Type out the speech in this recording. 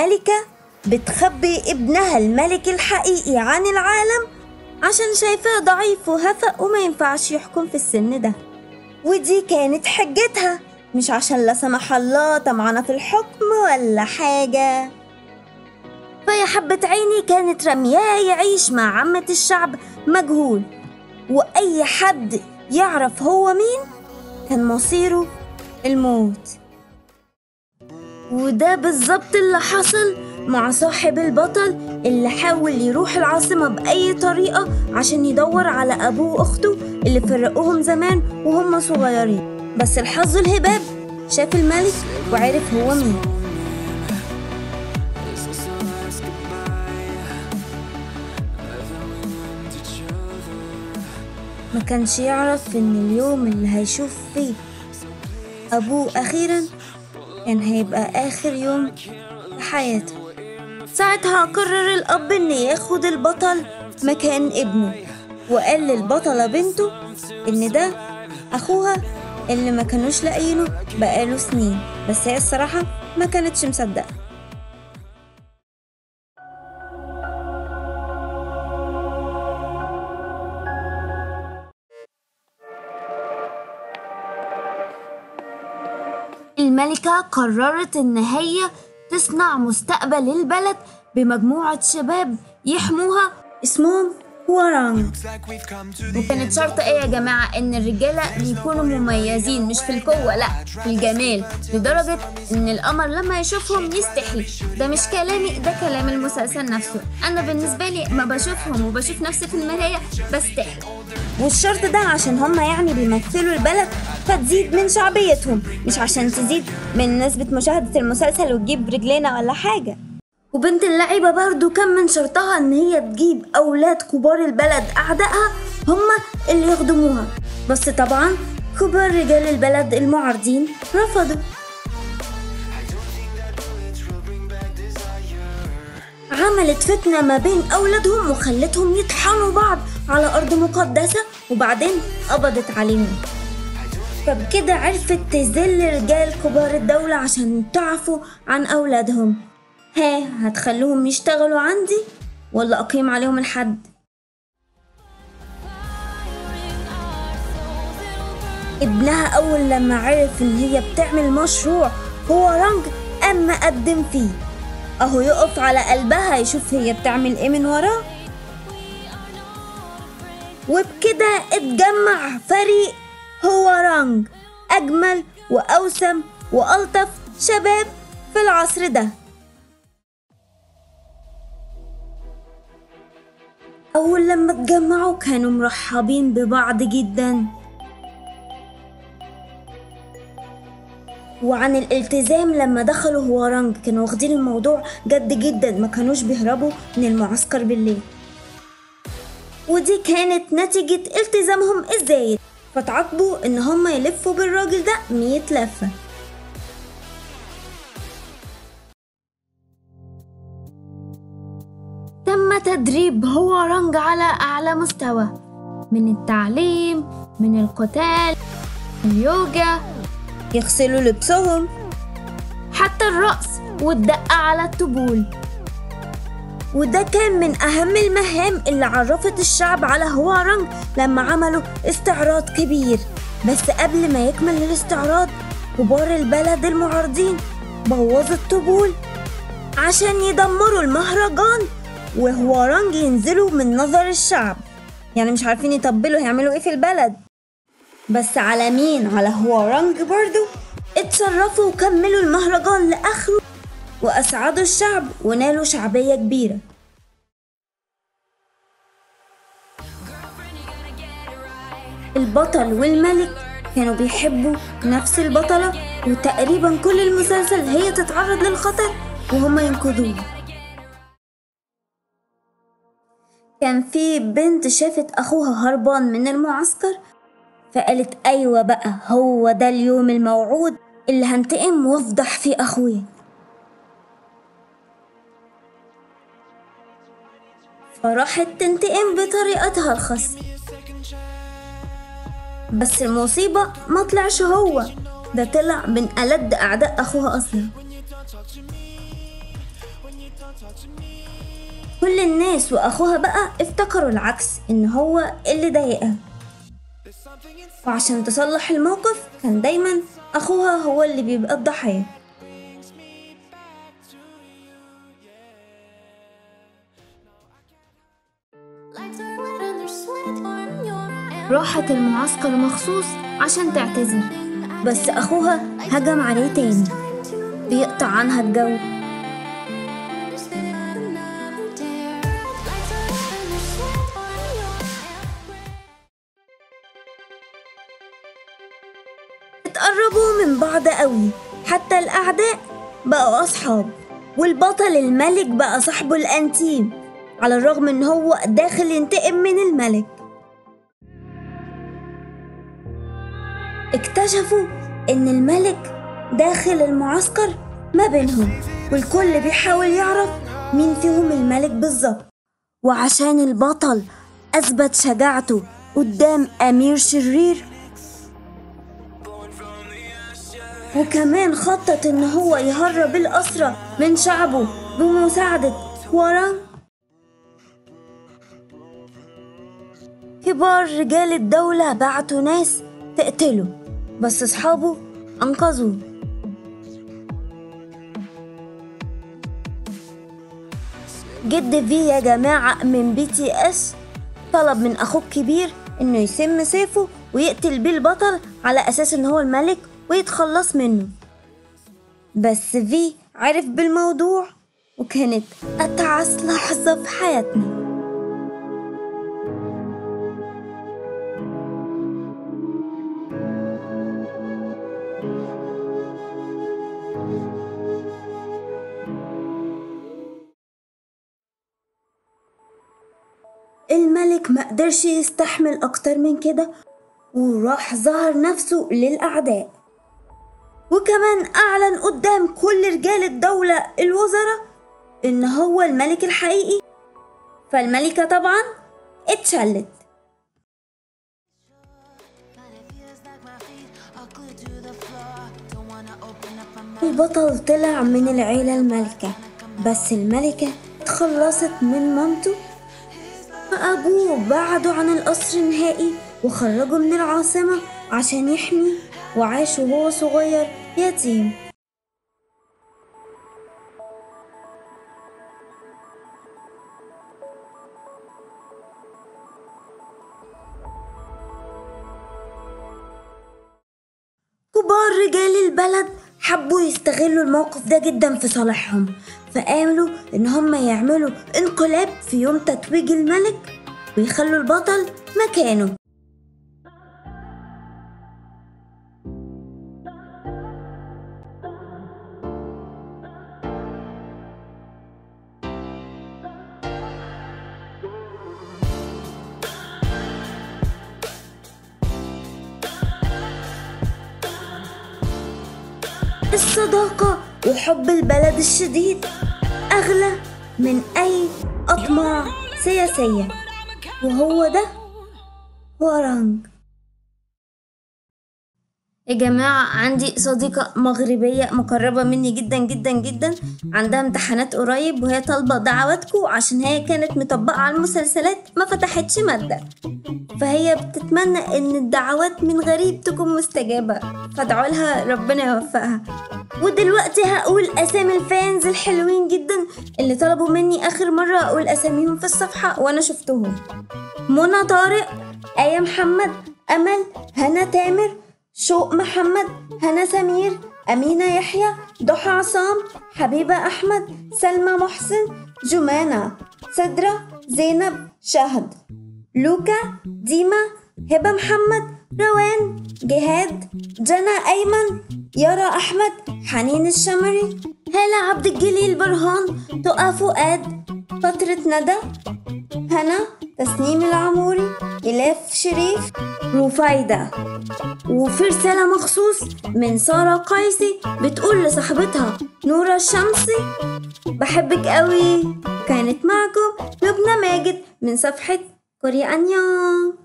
الملكة بتخبي ابنها الملك الحقيقي عن العالم عشان شايفاه ضعيف وهفق وما ينفعش يحكم في السن ده، ودي كانت حجتها، مش عشان لا سمح الله طمعانة في الحكم ولا حاجة. فيا حبة عيني كانت رمياه يعيش مع عامة الشعب مجهول، وأي حد يعرف هو مين كان مصيره الموت. وده بالظبط اللي حصل مع صاحب البطل اللي حاول يروح العاصمة بأي طريقة عشان يدور على أبوه وأخته اللي فرقوهم زمان وهم صغيرين، بس الحظ الهباب شاف الملك وعرف هو مين. ما كانش يعرف إن اليوم اللي هيشوف فيه أبوه أخيراً كان هيبقى آخر يوم في حياته. ساعتها قرر الأب إن ياخد البطل مكان ابنه، وقال للبطلة بنته إن ده أخوها اللي ما كانوش لاقيينه بقاله سنين، بس هي الصراحة ما كانتش مصدقة. الملكة قررت إن هي تصنع مستقبل البلد بمجموعة شباب يحموها اسمهم هوارانج. وكانت شرط ايه يا جماعة؟ ان الرجالة بيكونوا مميزين مش في القوة، لا في الجمال، لدرجة ان القمر لما يشوفهم يستحي. ده مش كلامي، ده كلام المسلسل نفسه. انا بالنسبة لي ما بشوفهم وبشوف نفسي في المراية بستحي. والشرط ده عشان هم يعني بيمثلوا البلد فتزيد من شعبيتهم، مش عشان تزيد من نسبة مشاهدة المسلسل وتجيب رجلينا ولا حاجة. وبنت اللعيبة برضو كان من شرطها ان هي تجيب اولاد كبار البلد اعدائها هما اللي يخدموها، بس طبعا كبار رجال البلد المعارضين رفضوا. عملت فتنة ما بين اولادهم وخلتهم يطحنوا بعض على ارض مقدسة، وبعدين قبضت عليهم. فبكده عرفت تذل رجال كبار الدولة عشان تعفوا عن اولادهم. هتخلوهم يشتغلوا عندي ولا أقيم عليهم الحد؟ ابنها أول لما عرف إن هي بتعمل مشروع هوارانج أما قدم فيه، أهو يقف على قلبها يشوف هي بتعمل إيه من وراه. وبكده اتجمع فريق هوارانج، أجمل وأوسم وألطف شباب في العصر ده. أول لما اتجمعوا كانوا مرحبين ببعض جدا، وعن الالتزام لما دخلوا هوارانج كانوا واخدين الموضوع جد جدا، ما كانوش بيهربوا من المعسكر بالليل. ودي كانت نتيجة التزامهم الزايد، فتعاقبوا ان هم يلفوا بالراجل ده 100 لفة. تم تدريب هوارانج على أعلى مستوى من التعليم، من القتال، اليوجا، يغسلوا لبسهم، حتى الرقص والدقة على الطبول. وده كان من أهم المهام اللي عرفت الشعب على هوارانج لما عملوا استعراض كبير. بس قبل ما يكمل الاستعراض كبار البلد المعارضين بوظوا الطبول عشان يدمروا المهرجان، وهوارانج ينزلوا من نظر الشعب، يعني مش عارفين يطبلوا هيعملوا ايه في البلد. بس على مين؟ على هوارانج برضو. اتصرفوا وكملوا المهرجان لآخره وأسعدوا الشعب ونالوا شعبية كبيرة. البطل والملك كانوا بيحبوا نفس البطلة، وتقريبا كل المسلسل هي تتعرض للخطر وهم ينقذوها. كان في بنت شافت أخوها هربان من المعسكر، فقالت أيوة بقى هو ده اليوم الموعود اللي هنتقم وافضح فيه أخويا. فراحت تنتقم بطريقتها الخاصة. بس المصيبة ما طلعش هو ده، طلع من ألد أعداء أخوها أصلا. كل الناس وأخوها بقى افتكروا العكس، إن هو اللي ضايقها، وعشان تصلح الموقف كان دايما أخوها هو اللي بيبقى الضحية. راحت المعسكر مخصوص عشان تعتذر، بس أخوها هجم عليه تاني بيقطع عنها الجو. اتقربوا من بعض قوي، حتى الأعداء بقوا أصحاب، والبطل الملك بقى صاحبه الأنتيم، على الرغم إن هو داخل ينتقم من الملك. اكتشفوا إن الملك داخل المعسكر ما بينهم، والكل بيحاول يعرف مين فيهم الملك بالظبط. وعشان البطل أثبت شجاعته قدام أمير شرير، وكمان خطط إن هو يهرب الأسرى من شعبه بمساعدة هوارانج، كبار رجال الدولة بعتوا ناس تقتله، بس أصحابه أنقذوه. جد في يا جماعة من BTS طلب من أخوه الكبير إنه يسم سيفه ويقتل بيه البطل على أساس إن هو الملك ويتخلص منه، بس في عرف بالموضوع، وكانت أتعس لحظة في حياتنا. الملك ما قدرش يستحمل أكتر من كده، وراح ظهر نفسه للأعداء، وكمان أعلن قدام كل رجال الدولة الوزراء إن هو الملك الحقيقي. فالملكة طبعا اتشلت. البطل طلع من العيلة الملكة، بس الملكة اتخلصت من مامته وأبوه، بعدوا عن القصر نهائي وخرجوا من العاصمة عشان يحميه، وعاش وهو صغير يتيم. كبار رجال البلد حبوا يستغلوا الموقف ده جدا في صالحهم، فقالوا إن هم يعملوا انقلاب في يوم تتويج الملك ويخلوا البطل مكانه. الصداقة وحب البلد الشديد أغلى من أي أطماع سياسية، وهو ده هوارانج. يا جماعة عندي صديقة مغربية مقربة مني جدا جدا جدا، عندها امتحانات قريب وهي طالبة دعواتكم عشان هي كانت مطبقة على المسلسلات ما فتحتش مادة، فهي بتتمنى ان الدعوات من غريب تكون مستجابة، فادعوا لها ربنا يوفقها. ودلوقتي هقول اسامي الفانز الحلوين جدا اللي طلبوا مني اخر مرة اقول اساميهم في الصفحة وانا شفتهم: منى طارق، آية محمد، امل، هنا تامر، شوق محمد، هنا سمير، أمينة يحيى، ضحى عصام، حبيبة أحمد، سلمى محسن، جمانة، سدرة، زينب، شهد، لوكا، ديما، هبة محمد، روان، جهاد، جنى أيمن، يارا أحمد، حنين الشمري، هالة عبد الجليل برهان، تقى فؤاد، فترة ندى، هنا، تسنيم العموري، إلاف شريف، رفايدة. وفي رسالة مخصوص من سارة قيسي بتقول لصاحبتها نورة الشمسي: بحبك قوي. كانت معكم لبنى ماجد من صفحة كوريا أنيون.